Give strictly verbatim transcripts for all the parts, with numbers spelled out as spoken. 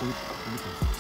これこれ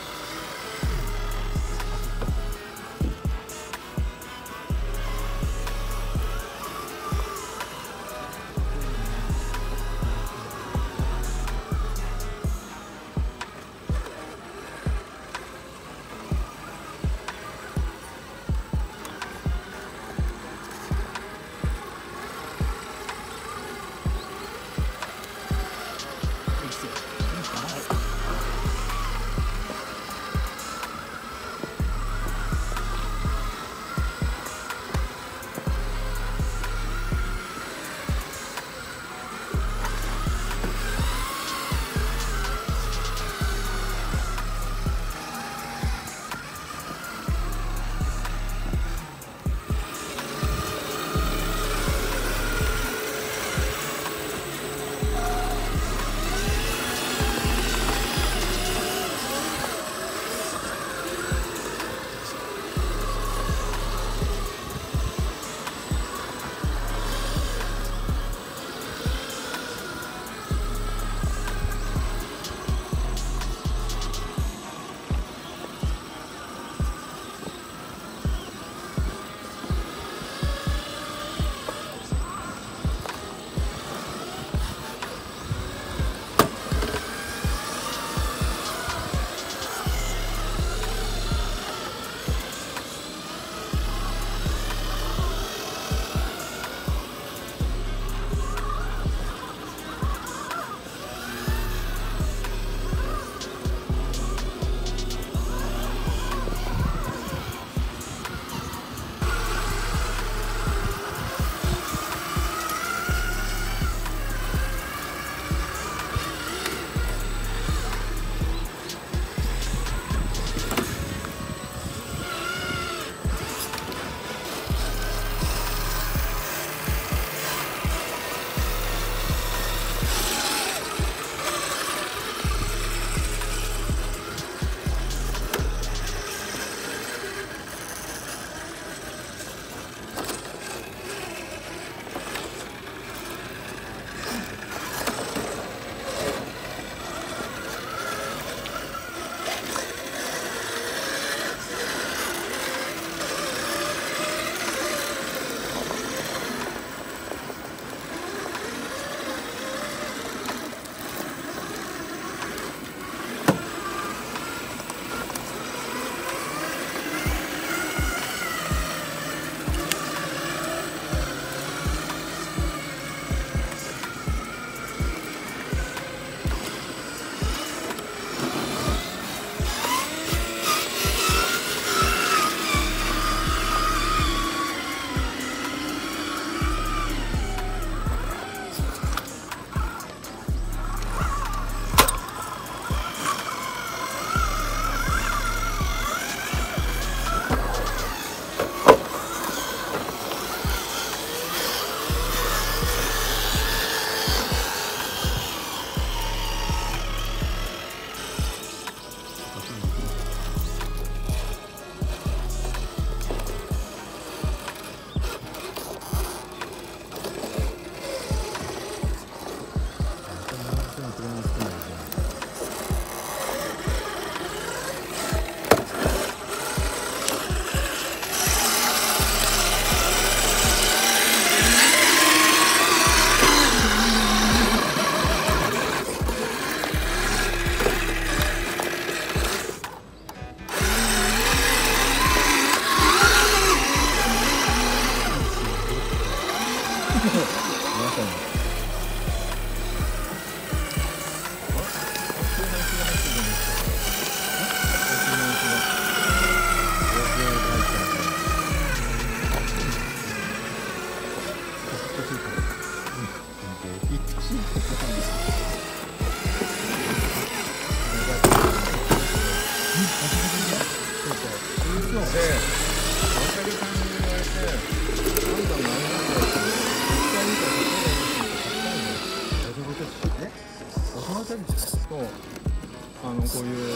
こういう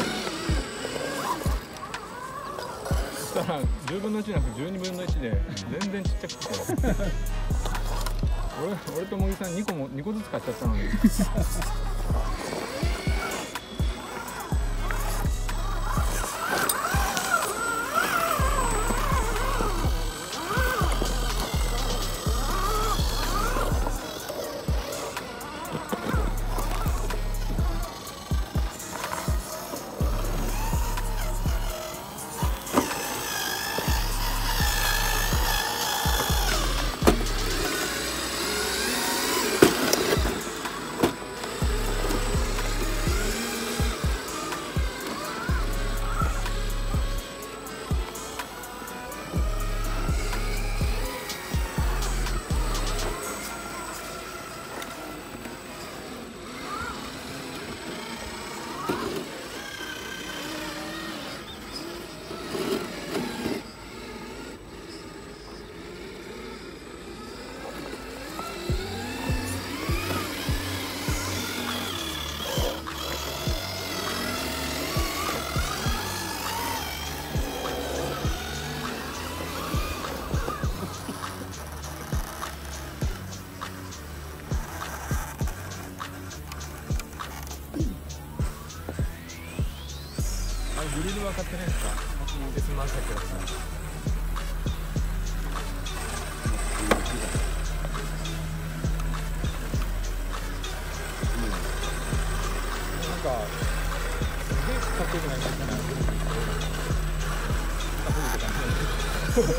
そしたらじゅうぶんのいちじゃなくてじゅうにぶんのいちで全然ちっちゃくて俺, 俺と茂木さんにこもにこずつ買っちゃったのにグリルは買ってないですか？デスマーサキラさん。なんかすげえかっこよくないんですかね。かっこいいって感じ。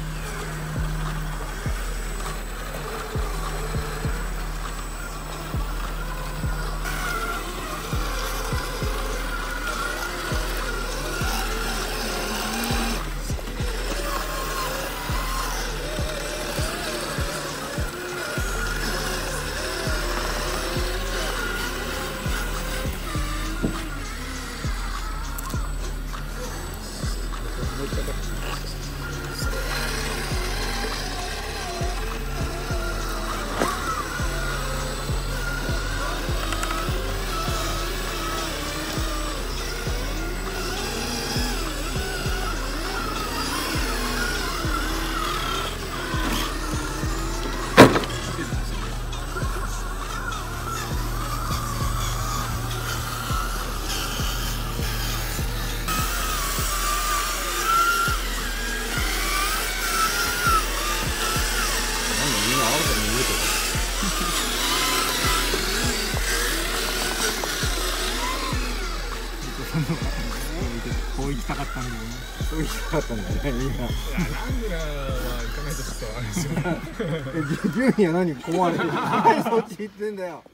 こう行きたかったんだよね。そう行きたかったんだよね。今。 いや、ラングラーは行かないとちょっとあれですよ。 順位は何困る。そっち行ってんだよ。